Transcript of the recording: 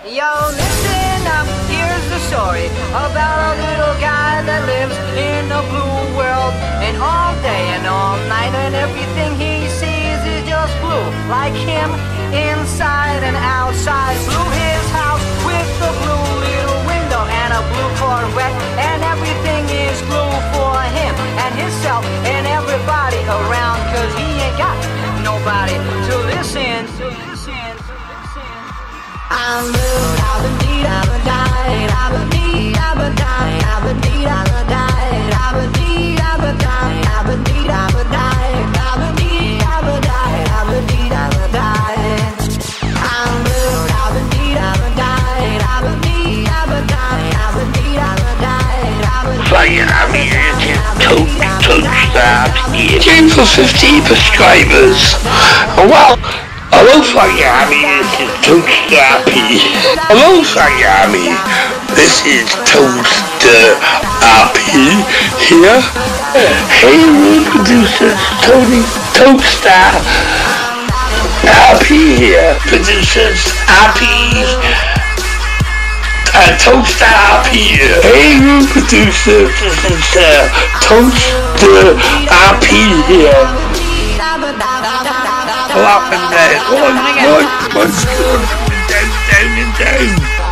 Yo, listen up, here's the story about a little guy that lives in a blue world. And all day and all night and everything he sees is just blue. Like him, inside and outside. Blue his house with a blue little window and a blue Corvette. And everything is blue for him and himself and everybody around. Cause he ain't got nobody to listen. I'm blue, I've been deed, I've been died, I've been deed, I've been died, I've been deed, I've been died, I've been deed, I've been died, I've been deed, I've been died, I've been deed, I've been died, I've been deed, I've been died. I'm blue, I've been deed, I've been died, I've been deed, I've been died, I've been deed, I've been died, I've been deed, I've been died. Game for 50 subscribers. Well, hello Miami, this is Toaster Happy. Hello Miami, this is Toaster Happy here. Hey producers, Tony Toaster Happy here. Producers Happy. Toaster Happy here. Hey producers, this is Toaster Happy here. What happened there? One, down.